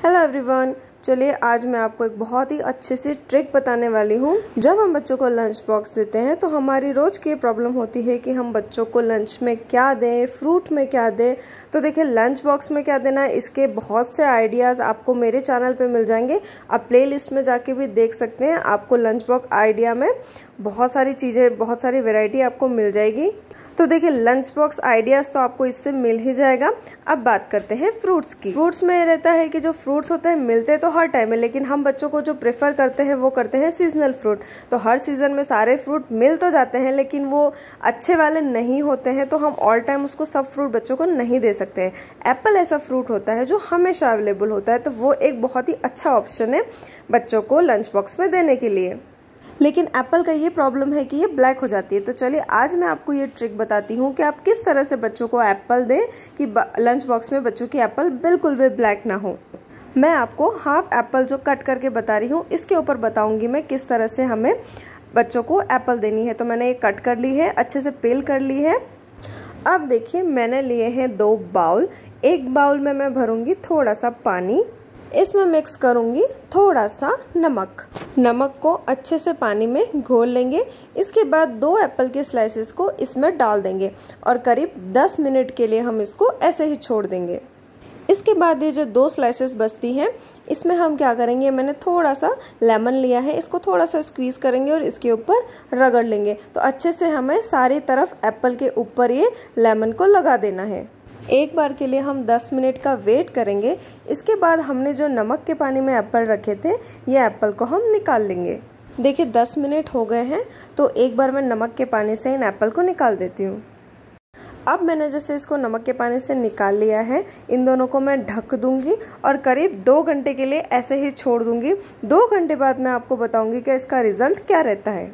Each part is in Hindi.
हेलो एवरीवन, चलिए आज मैं आपको एक बहुत ही अच्छे से ट्रिक बताने वाली हूँ। जब हम बच्चों को लंच बॉक्स देते हैं तो हमारी रोज़ की प्रॉब्लम होती है कि हम बच्चों को लंच में क्या दें, फ्रूट में क्या दें। तो देखिए, लंच बॉक्स में क्या देना है, इसके बहुत से आइडियाज़ आपको मेरे चैनल पे मिल जाएंगे। आप प्ले लिस्ट में जाके भी देख सकते हैं। आपको लंच बॉक्स आइडिया में बहुत सारी चीज़ें, बहुत सारी वेराइटी आपको मिल जाएगी। तो देखिए, लंच बॉक्स आइडियाज़ तो आपको इससे मिल ही जाएगा। अब बात करते हैं फ्रूट्स की। फ्रूट्स में ये रहता है कि जो फ्रूट्स होते हैं मिलते तो हर टाइम में, लेकिन हम बच्चों को जो प्रेफर करते हैं वो करते हैं सीजनल फ्रूट। तो हर सीजन में सारे फ्रूट मिल तो जाते हैं, लेकिन वो अच्छे वाले नहीं होते हैं, तो हम ऑल टाइम उसको सब फ्रूट बच्चों को नहीं दे सकते हैं। एप्पल ऐसा फ्रूट होता है जो हमेशा अवेलेबल होता है, तो वो एक बहुत ही अच्छा ऑप्शन है बच्चों को लंच बॉक्स में देने के लिए। लेकिन एप्पल का ये प्रॉब्लम है कि ये ब्लैक हो जाती है। तो चलिए आज मैं आपको ये ट्रिक बताती हूँ कि आप किस तरह से बच्चों को एप्पल दें कि लंच बॉक्स में बच्चों की एप्पल बिल्कुल भी ब्लैक ना हो। मैं आपको हाफ एप्पल जो कट करके बता रही हूँ, इसके ऊपर बताऊँगी मैं किस तरह से हमें बच्चों को एप्पल देनी है। तो मैंने ये कट कर ली है, अच्छे से पील कर ली है। अब देखिए, मैंने लिए हैं 2 बाउल। एक बाउल में मैं भरूँगी थोड़ा सा पानी, इसमें मिक्स करूँगी थोड़ा सा नमक। नमक को अच्छे से पानी में घोल लेंगे। इसके बाद 2 एप्पल के स्लाइसेस को इसमें डाल देंगे और करीब 10 मिनट के लिए हम इसको ऐसे ही छोड़ देंगे। इसके बाद ये जो 2 स्लाइसेस बचती हैं, इसमें हम क्या करेंगे, मैंने थोड़ा सा लेमन लिया है, इसको थोड़ा सा स्क्वीज़ करेंगे और इसके ऊपर रगड़ लेंगे। तो अच्छे से हमें सारी तरफ एप्पल के ऊपर ये लेमन को लगा देना है। एक बार के लिए हम 10 मिनट का वेट करेंगे। इसके बाद हमने जो नमक के पानी में एप्पल रखे थे, ये एप्पल को हम निकाल लेंगे। देखिए 10 मिनट हो गए हैं, तो एक बार मैं नमक के पानी से इन एप्पल को निकाल देती हूँ। अब मैंने जैसे इसको नमक के पानी से निकाल लिया है, इन दोनों को मैं ढक दूंगी और करीब 2 घंटे के लिए ऐसे ही छोड़ दूंगी। 2 घंटे बाद मैं आपको बताऊंगी कि इसका रिजल्ट क्या रहता है।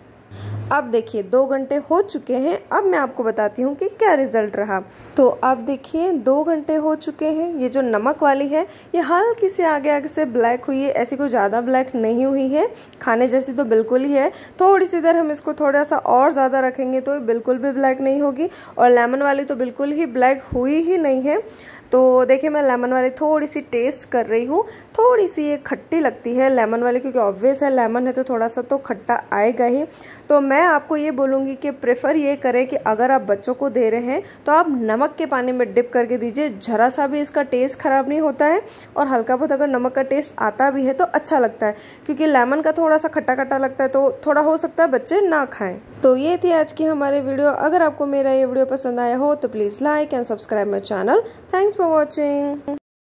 अब देखिए 2 घंटे हो चुके हैं। अब मैं आपको बताती हूँ कि क्या रिजल्ट रहा। तो अब देखिए 2 घंटे हो चुके हैं। ये जो नमक वाली है ये हल्की सी आगे आगे से ब्लैक हुई है, ऐसी कोई ज़्यादा ब्लैक नहीं हुई है। खाने जैसी तो बिल्कुल ही है। थोड़ी सी देर हम इसको थोड़ा सा और ज़्यादा रखेंगे तो बिल्कुल भी ब्लैक नहीं होगी, और लेमन वाली तो बिल्कुल ही ब्लैक हुई ही नहीं है। तो देखिए, मैं लेमन वाली थोड़ी सी टेस्ट कर रही हूँ। थोड़ी सी ये खट्टी लगती है लेमन वाली, क्योंकि ऑब्वियस है लेमन है तो थोड़ा सा तो खट्टा आएगा ही। तो मैं आपको ये बोलूँगी कि प्रेफर ये करें कि अगर आप बच्चों को दे रहे हैं तो आप नमक के पानी में डिप करके दीजिए। ज़रा सा भी इसका टेस्ट ख़राब नहीं होता है, और हल्का बहुत अगर नमक का टेस्ट आता भी है तो अच्छा लगता है, क्योंकि लेमन का थोड़ा सा खट्टा खट्टा लगता है, तो थोड़ा हो सकता है बच्चे ना खाएँ। तो ये थी आज की हमारी वीडियो। अगर आपको मेरा ये वीडियो पसंद आया हो तो please like and subscribe my channel. Thanks for watching.